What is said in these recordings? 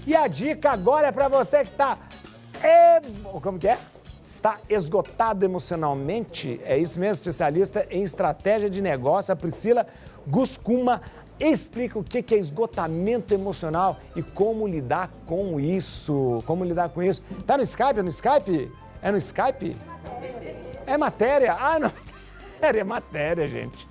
E a dica agora é para você que está... Como que é? Está esgotado emocionalmente? É isso mesmo, especialista em estratégia de negócio, a Priscila Guscuma explica o que é esgotamento emocional e como lidar com isso. Como lidar com isso. Tá no Skype? É no Skype? É no Skype? É matéria? Ah, não. É matéria, gente.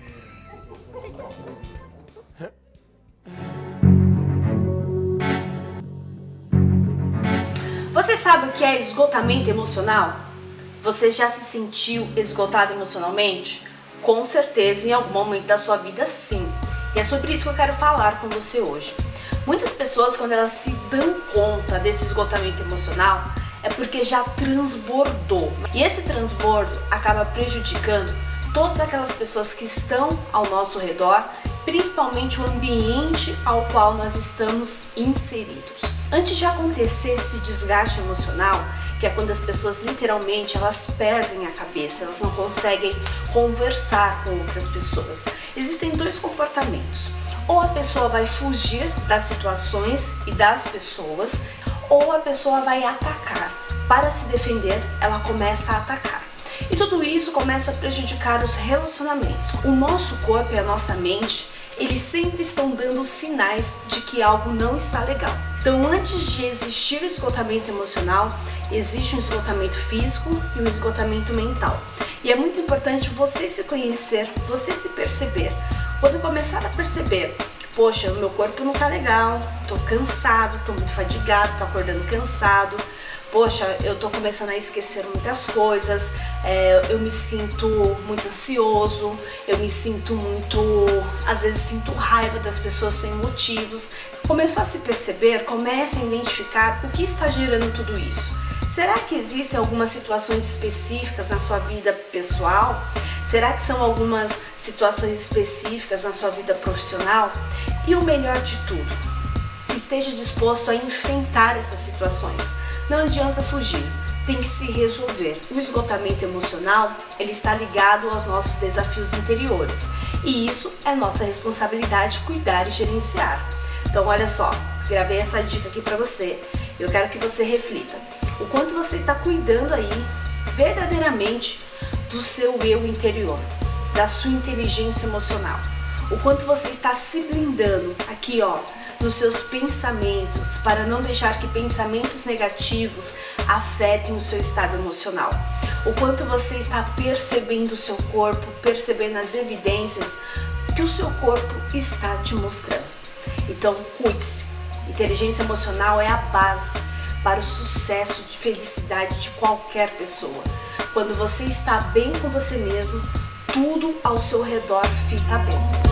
Você sabe o que é esgotamento emocional? Você já se sentiu esgotado emocionalmente? Com certeza, em algum momento da sua vida, sim. E é sobre isso que eu quero falar com você hoje. Muitas pessoas, quando elas se dão conta desse esgotamento emocional, é porque já transbordou. E esse transbordo acaba prejudicando todas aquelas pessoas que estão ao nosso redor, principalmente o ambiente ao qual nós estamos inseridos. Antes de acontecer esse desgaste emocional, que é quando as pessoas literalmente elas perdem a cabeça, elas não conseguem conversar com outras pessoas, existem dois comportamentos. Ou a pessoa vai fugir das situações e das pessoas, ou a pessoa vai atacar. Para se defender, ela começa a atacar. E tudo isso começa a prejudicar os relacionamentos. O nosso corpo e a nossa mente, eles sempre estão dando sinais de que algo não está legal. Então, antes de existir o esgotamento emocional, existe um esgotamento físico e um esgotamento mental. E é muito importante você se conhecer, você se perceber. Quando começar a perceber, poxa, o meu corpo não tá legal, tô cansado, tô muito fadigado, tô acordando cansado, poxa, eu tô começando a esquecer muitas coisas, eu me sinto muito ansioso, eu me sinto muito, às vezes sinto raiva das pessoas sem motivos. Começou a se perceber, comece a identificar o que está gerando tudo isso. Será que existem algumas situações específicas na sua vida pessoal? Será que são algumas situações específicas na sua vida profissional? E o melhor de tudo, esteja disposto a enfrentar essas situações. Não adianta fugir, tem que se resolver. O esgotamento emocional, ele está ligado aos nossos desafios interiores. E isso é nossa responsabilidade cuidar e gerenciar. Então olha só, gravei essa dica aqui para você. Eu quero que você reflita. O quanto você está cuidando aí, verdadeiramente, do seu eu interior, da sua inteligência emocional. O quanto você está se blindando aqui, ó, nos seus pensamentos, para não deixar que pensamentos negativos afetem o seu estado emocional. O quanto você está percebendo o seu corpo, percebendo as evidências que o seu corpo está te mostrando. Então, cuide-se. Inteligência emocional é a base para o sucesso e felicidade de qualquer pessoa. Quando você está bem com você mesmo, tudo ao seu redor fica bem.